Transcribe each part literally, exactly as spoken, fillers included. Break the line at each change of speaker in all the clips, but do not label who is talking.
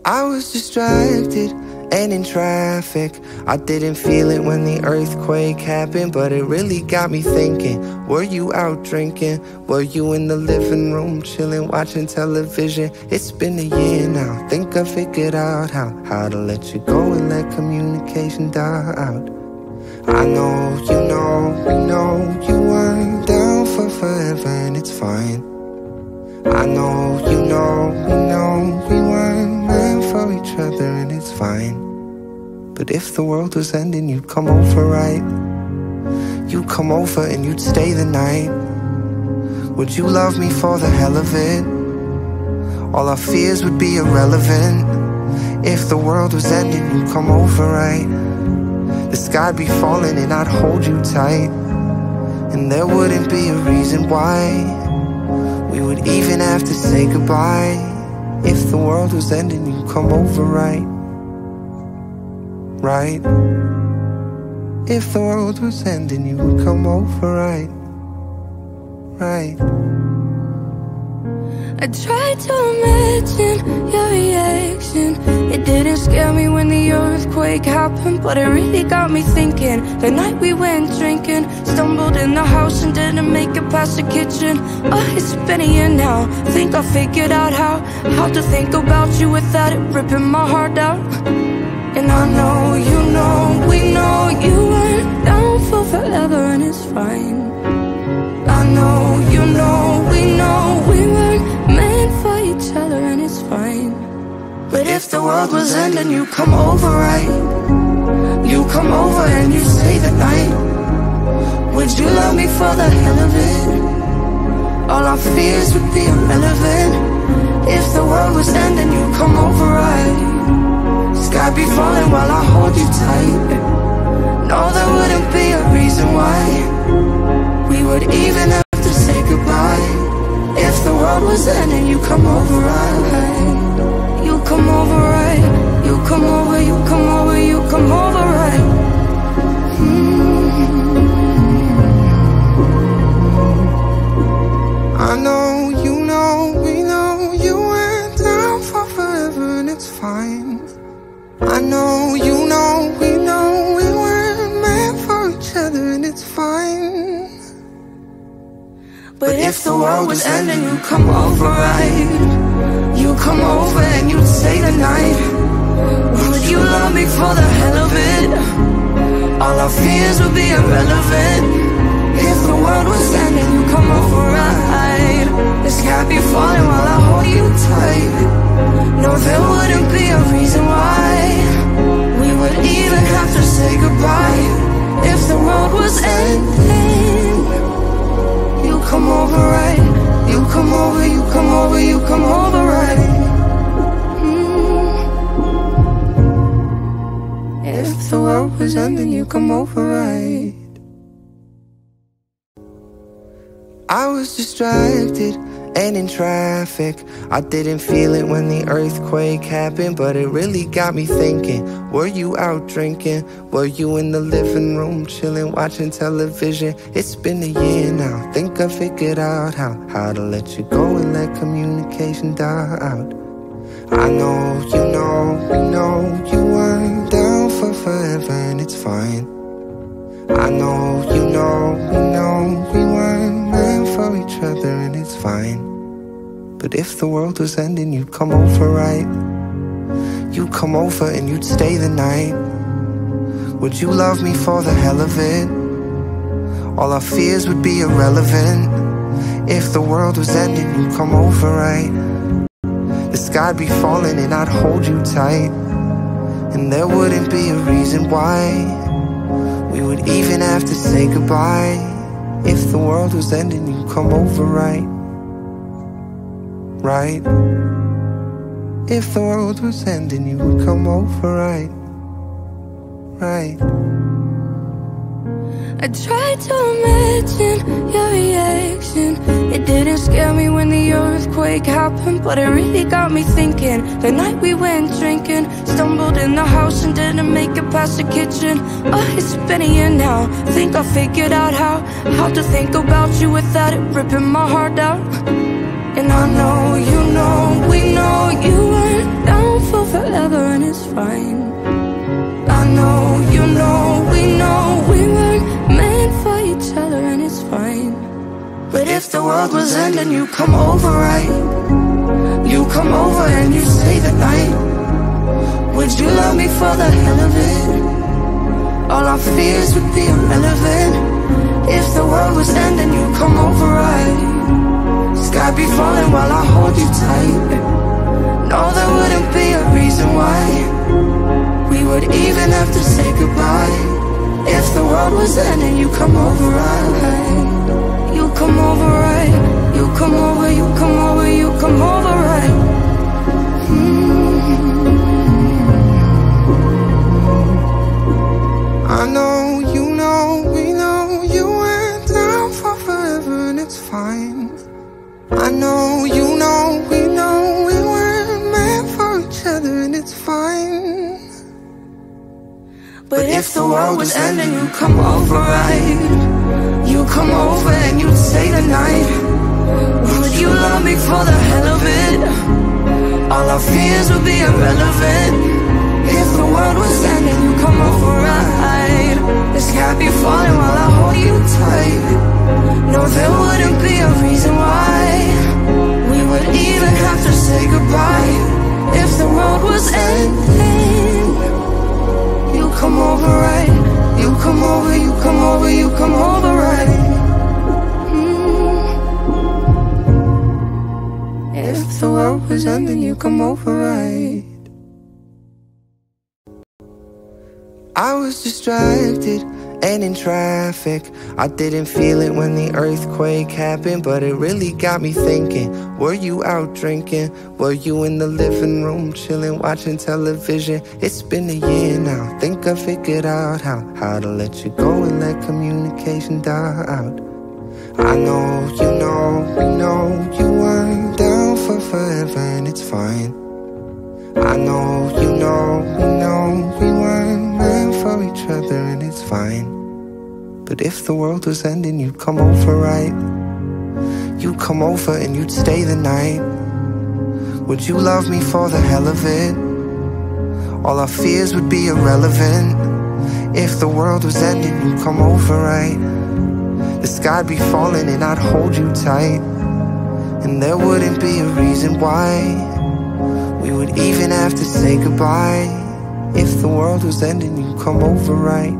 I was distracted and in traffic. I didn't feel it when the earthquake happened, but it really got me thinking. Were you out drinking? Were you in the living room chillin', watching television? It's been a year now. Think I figured out how How to let you go and let communication die out. I know, you know, we know you weren't down for forever, and it's fine. I know, you know, we know we weren't meant for each other, and it's fine. But if the world was ending, you'd come over, right? You'd come over and you'd stay the night. Would you love me for the hell of it? All our fears would be irrelevant. If the world was ending, you'd come over, right? The sky'd be falling and I'd hold you tight, and there wouldn't be a reason why we would even have to say goodbye. If the world was ending, you'd come over, right? Right? If the world was ending, you would come over, right? Right?
I tried to imagine your reaction. It didn't scare me when the earthquake happened, but it really got me thinking. The night we went drinking, stumbled in the house and didn't make it past the kitchen. Oh, it's been a year now. Think I figured out how How to think about you without it ripping my heart out. And I know, you know, we know you weren't down for forever, and it's fine. I know, you know, we know we weren't meant for each other, and it's fine. But if the world was ending, you come over, right? You come over and you stay the night. Would you love me for the hell of it? All our fears would be irrelevant. If the world was ending, you come over, right? Sky be falling while I hold you tight. No, there wouldn't be a reason why we would even have to say goodbye. If the world was ending, you come over, right? You come over, right? You come over, you come over, you come over, right? Mm-hmm.
I know, you know, we know you went down for forever, and it's fine. I know, you know, we know we weren't meant for each other, and it's fine.
But if the world was ending, you come over, right? You come over and you'd stay the night. Would you love me for the hell of it? All our fears would be irrelevant. If the world was ending, you come over, right? The sky be falling while I hold you tight. No, there wouldn't be a reason why we would even have to say goodbye. If the world was ending, you come over, right? You come over, you come over, you come over, right? Mm. If the world was ending, you come over, right?
I was distracted and in traffic. I didn't feel it when the earthquake happened, but it really got me thinking. Were you out drinking? Were you in the living room chillin', watching television? It's been a year now. Think I figured out how How to let you go and let communication die out. I know, you know, we know you weren't down for forever, and it's fine. I know, you know, we know we weren't meant for each other, and it's fine. But if the world was ending, you'd come over, right? You'd come over and you'd stay the night. Would you love me for the hell of it? All our fears would be irrelevant. If the world was ending, you'd come over, right? The sky'd be falling and I'd hold you tight, and there wouldn't be a reason why we would even have to say goodbye. If the world was ending, you'd come over, right? Right? If the world was ending, you would come over, right? Right?
I tried to imagine your reaction. It didn't scare me when the earthquake happened, but it really got me thinking. The night we went drinking, stumbled in the house and didn't make it past the kitchen. Oh, it's been a year now. Think I figured out how How to think about you without it ripping my heart out. And I know, you know, we know you weren't down for forever.
world was ending, you come over right. You come over and you stay the night. Would you love me for the hell of it? All our fears would be irrelevant. If the world was ending, you come over right. Sky be falling while I hold you tight. No, there wouldn't be a reason why we would even have to say goodbye. If the world was ending, you come over right. You come over right. You come over, you come over, you come over right. mm-hmm. I know, you know, we know you went down for forever and it's fine. I know, you know, we know we weren't meant for each other and it's fine. But if the world was ending, you come over right. You come over and you'd stay the night. Would you love me for the hell of it? All our fears would be irrelevant. If the world was ending, you come over right. The sky be falling while I hold you tight. No, there wouldn't be a reason why we would even have to say goodbye. If the world was ending, you come over right. You come over, you come over, you come over right. mm. If the world was ending, you come over right. I was distracted and in traffic. I didn't feel it when the earthquake happened, but it really got me thinking. Were you out drinking? Were you in the living room chillin', watching television? It's been a year now. Think I figured out how How to let you go and let communication die out. I know, you know, we know you weren't down for forever and it's fine. I know, you know, we know we weren't meant for each other and it's fine. But if the world was ending, you'd come over right. You'd come over and you'd stay the night. Would you love me for the hell of it? All our fears would be irrelevant. If the world was ending, you'd come over right. The sky'd be falling and I'd hold you tight. And there wouldn't be a reason why we would even have to say goodbye. If the world was ending, you'd come over right.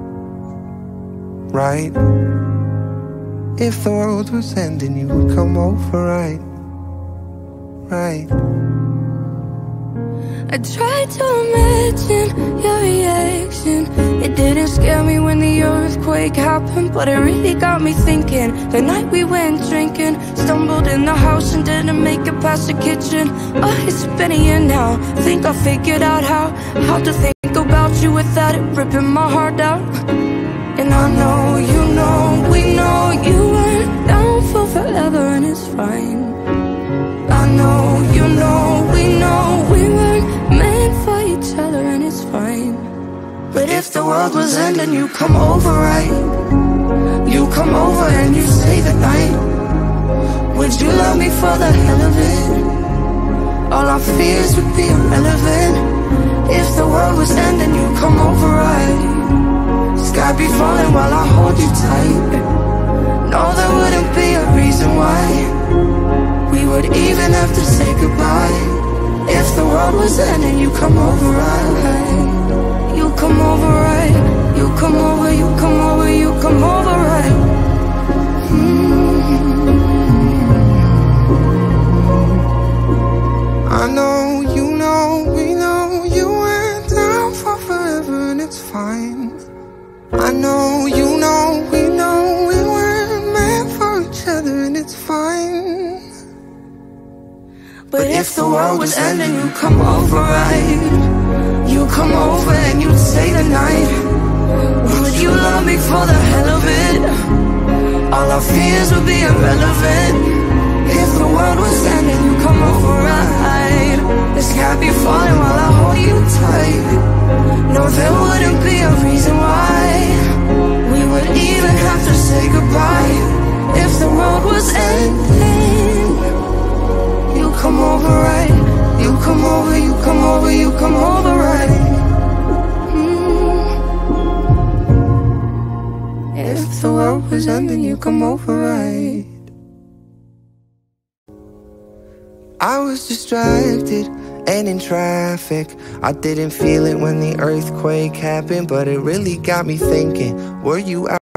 Right. If the world was ending, you would come over right. Right.
I tried to imagine your reaction. It didn't scare me when the earthquake happened, but it really got me thinking. The night we went drinking, stumbled in the house and didn't make it past the kitchen. Oh, it's been a year now. Think I figured out how How to think about you without it ripping my heart out. And I know, you know, we know you weren't down for forever and it's fine. I know, you know, we know we weren't meant for each other and it's fine.
But if the world was ending, you come over right. You come over and you stay the night. Would you love me for the hell of it? All our fears would be irrelevant. If the world was ending, you come over right. Sky be falling while I hold you tight. No, there wouldn't be a reason why we would even have to say goodbye. If the world was ending, you come over right. You come over right. You come over, you come over, you come over right. mm-hmm. I know, you know, we know you went down for forever and it's fine. I know, you know, we know we weren't meant for each other and it's fine. But if the world was ending, you come over right. You come over and you'd stay the night. Would you love me for the hell of it? All our fears would be irrelevant. If the world was ending, you come over right. The sky be falling while I hold you tight. No, there wouldn't be a reason why we would even have to say goodbye. If the world was ending, you come over right. You come over, you come over, you come over right. mm. If the world was ending, you come over right. I was distracted and in traffic. I didn't feel it when the earthquake happened, but it really got me thinking, were you out?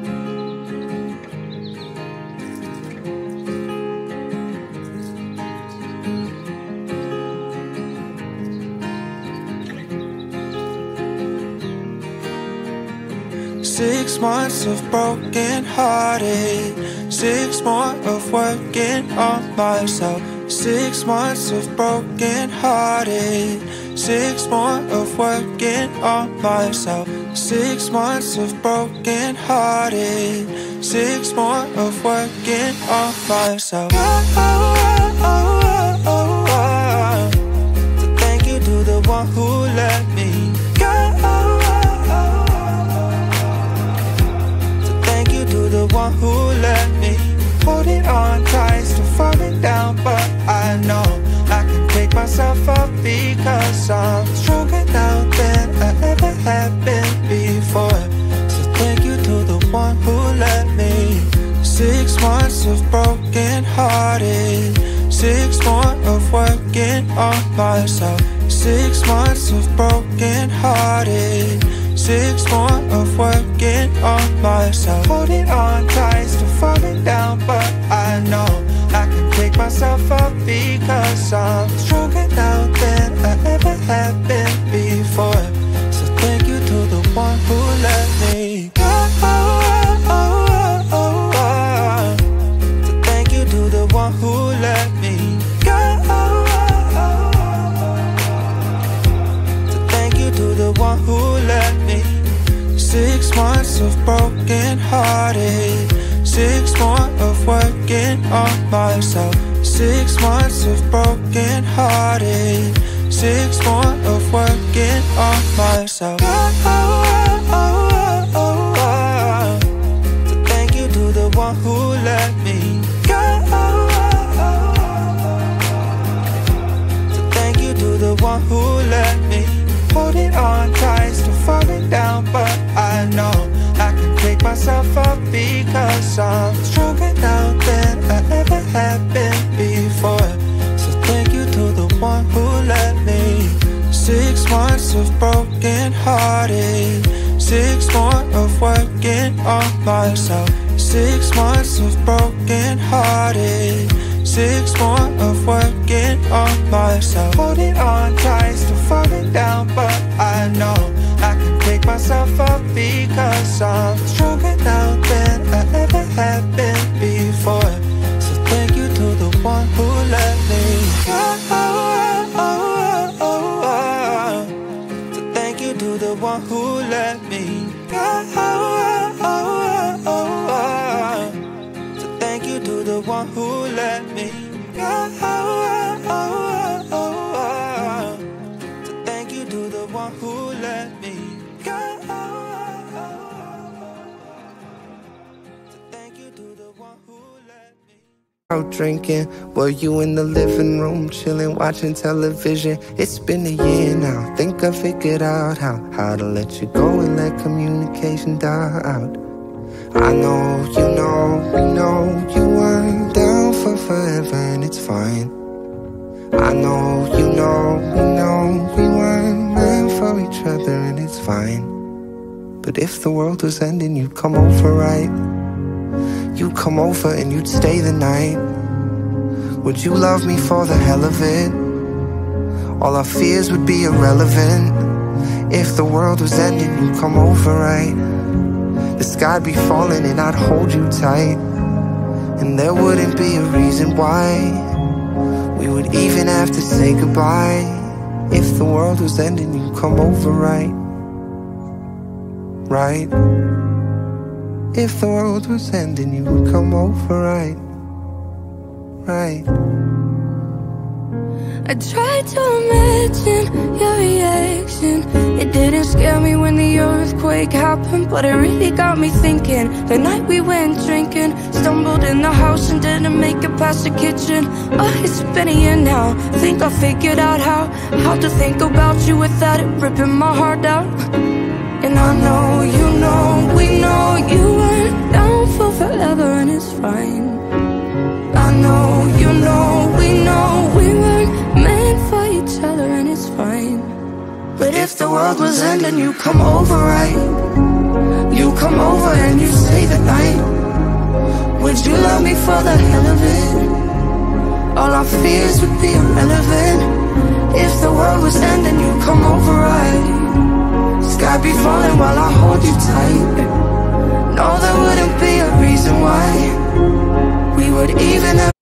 Six months of broken hearted, six more of working on myself. Six months of broken hearted, six more of working on myself. Six months of broken hearted, six more of working on myself. Oh, oh, oh, oh, oh. So thank you to the one who let me go. To the one who let me holding on tight, still falling down, but I know I can pick myself up because I'm stronger now than I ever have been before. So thank you to the one who let me. Six months of broken hearted, six more of working on myself. Six months of broken hearted, six more of working on myself. Holding on tight, still falling down, but I know I can pick myself up because I'm stronger now than I ever have been before. So thank you to the one who let me go. Oh, oh, oh, oh, oh. So thank you to the one who let me go. Oh, oh, oh. So thank you to the one who let me. Six months of broken hearted, six more of working on myself. Six months of broken hearted, six more of working on myself. Oh, oh, oh, oh, oh, oh. So thank you to the one who let me go. Oh, oh, oh. So thank you to the one who let me. Holding on tight, still falling down, but I know I can pick myself up because I'm stronger now than I ever have been before. So thank you to the one who let me. Six months of broken hearted, six more of working on myself. Six months of broken hearted, six more of working on myself. Holding on tight, still falling down, but I know I can pick myself up because I'm stronger now than I ever have been before. So thank you to the one who let me go. Oh, oh, oh, oh, oh. So thank you to the one who let me go. Oh, oh, oh, oh, oh. So thank you to the one who let me go. Oh, oh, oh, oh, oh. So thank you to the one who let me go. Oh, oh, oh, oh. So thank you to the one who let me.
Out drinking, were you in the living room chillin', watching television? It's been a year now, think I figured out how How to let you go and let communication die out. I know, you know, we know you weren't down for forever and it's fine. I know, you know, we know we weren't meant for each other and it's fine. But if the world was ending, you'd come over, right? You'd come over and you'd stay the night. Would you love me for the hell of it? All our fears would be irrelevant. If the world was ending, you'd come over, right? The sky'd be falling and I'd hold you tight, and there wouldn't be a reason why we would even have to say goodbye. If the world was ending, you'd come over, right? Right? If the world was ending, you would come over, right? Right?
I tried to imagine your reaction. It didn't scare me when the earthquake happened, but it really got me thinking. The night we went drinkin', stumbled in the house and didn't make it past the kitchen. Oh, it's been a year now, think I figured out how How to think about you without it ripping my heart out. And I know, you know, we know you weren't down for forever and it's fine. I know, you know, we know we weren't meant for each other, and it's fine. But if the world was ending, you come over, right? You come over and you stay the night. Would you love me for the hell of it? All our fears would be irrelevant. If the world was ending, you come over, right? Sky be falling while I hold you tight. No, there wouldn't be a reason why we would even have.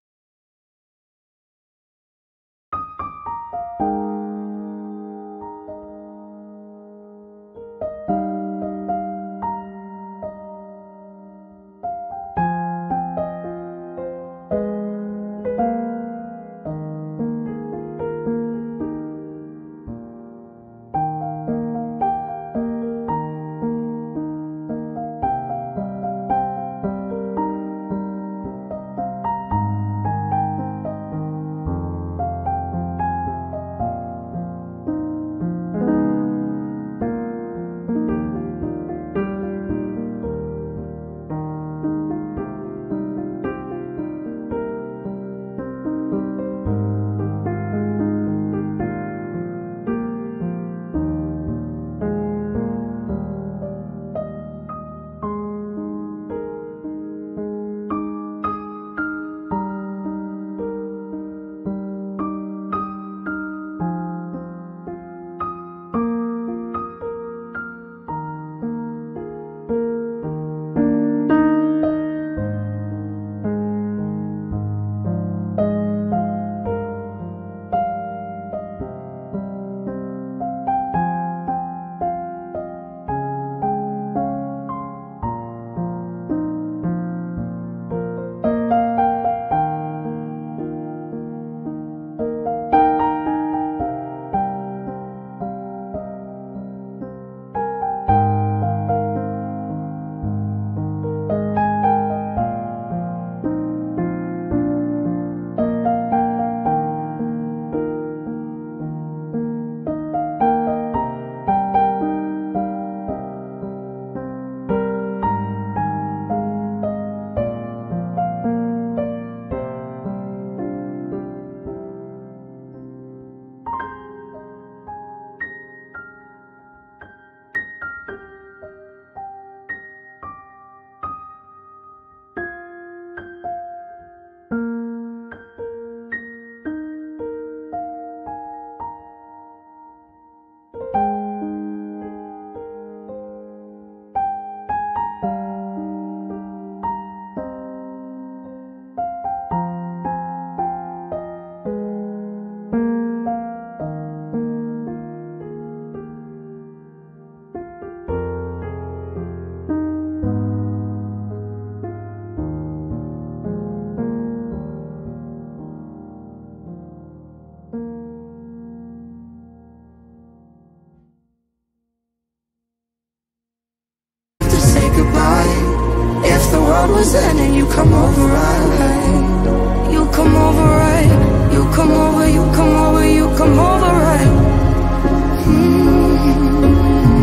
Was ending, you come over, right? You come over, right? You come over, you come over, you come over, right? Mm-hmm.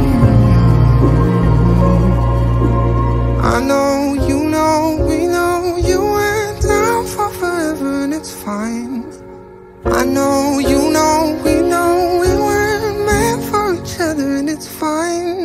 I know, you know, we know you went down for forever and it's fine. I know, you know, we know we weren't meant for each other and it's fine.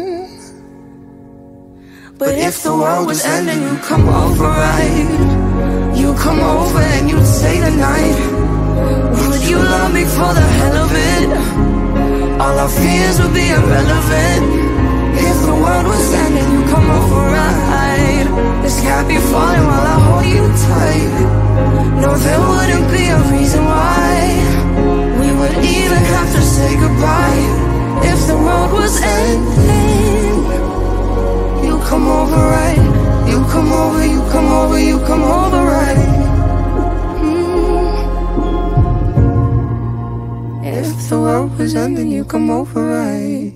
But if the world was ending, you come over, right? You come over and you'd stay the night. Would you love me for the hell of it? All our fears would be irrelevant. If the world was ending, you come over, right? The sky be falling while I hold you tight. No, there wouldn't be a reason why we would even have to say goodbye. If the world was ending, you come over, right? You come over, you come over, you come over, right? Mm. If the world was ending, you come over, right?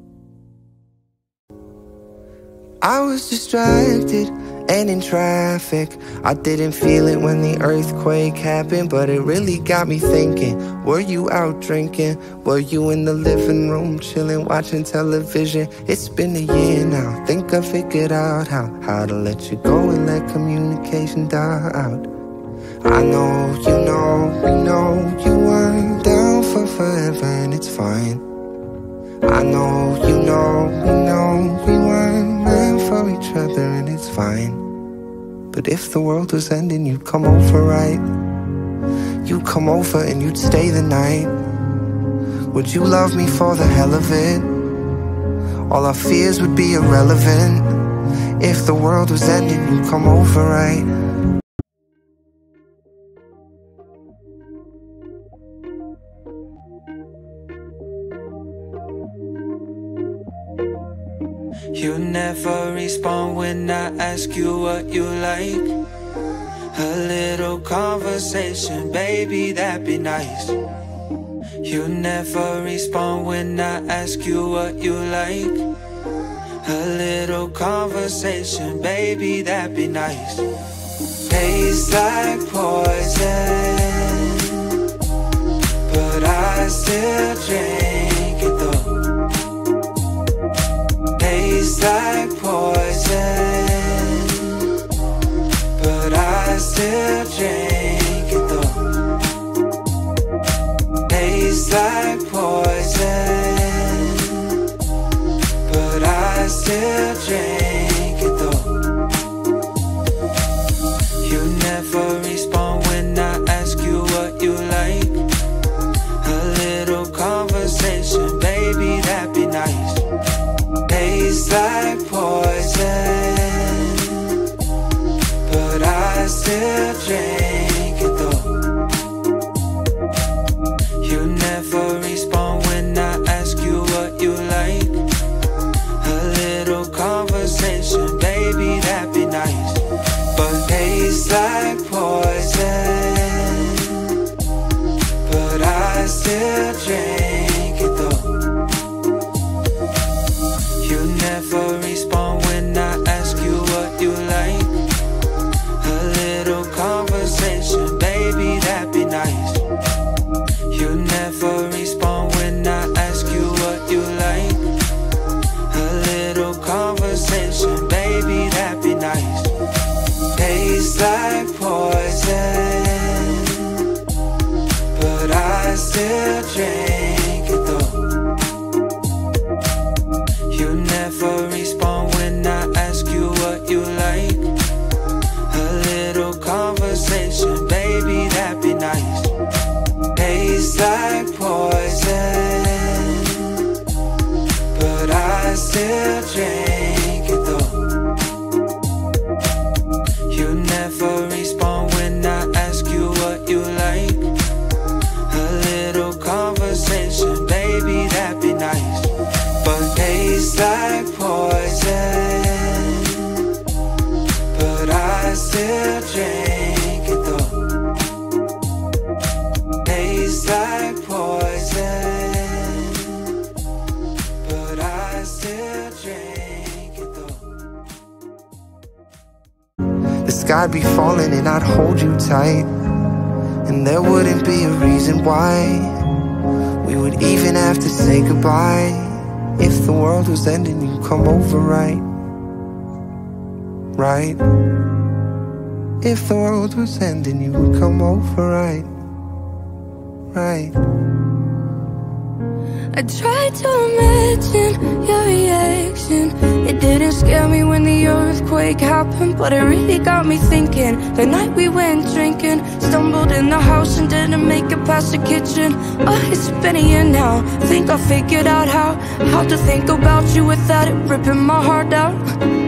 I was distracted and in traffic. I didn't feel it when the earthquake happened, but it really got me thinking. Were you out drinking? Were you in the living room chillin', watching television? It's been a year now. Think I figured out how How to let you go and let communication die out. I know, you know, we know you weren't down for forever, and it's fine. I know, you know, we know we weren't meant for each other, and it's fine. But if the world was ending, you'd come over, right? You'd come over and you'd stay the night. Would you love me for the hell of it? All our fears would be irrelevant. If the world was ending, you'd come over, right?
You never respond when I ask you what you like. A little conversation, baby, that'd be nice. You never respond when I ask you what you like. A little conversation, baby, that'd be nice. Tastes like poison, but I still drink it though. Tastes like poison, but I still drink it though. Tastes like poison, but I still drink it though. You never respond when I ask you what you like. A little conversation, baby, that'd be nice. Tastes like poison, but I still drink it though. You never respond when I ask you what you like. A little conversation, baby, that'd be nice. But tastes like poison, but I still drink it though. You never respond when I ask you what you like. A little conversation, baby, that'd be nice. You never respond when I ask you what you like. A little conversation, baby, that'd be nice. Tastes like poison, but I still drink it though. You never respond when I ask you what you like. A little conversation, baby, that'd be nice. Tastes like poison, but I still drink it though. You never respond when I ask you what you like. A little conversation, baby, that'd be nice. But tastes like poison, but I still drink it though. Tastes like poison, but I still drink it though.
The sky'd be falling and I'd hold you tight, and there wouldn't be a reason why we would even have to say goodbye. If the world was ending, you'd come over, right? Right? If the world was ending, you would come over, right? Right?
I tried to imagine your reaction. It didn't scare me when the earthquake happened, but it really got me thinking. The night we went drinking, stumbled in the house and didn't make it past the kitchen. Oh, it's been a year now. Think I figured out how How to think about you without it ripping my heart out.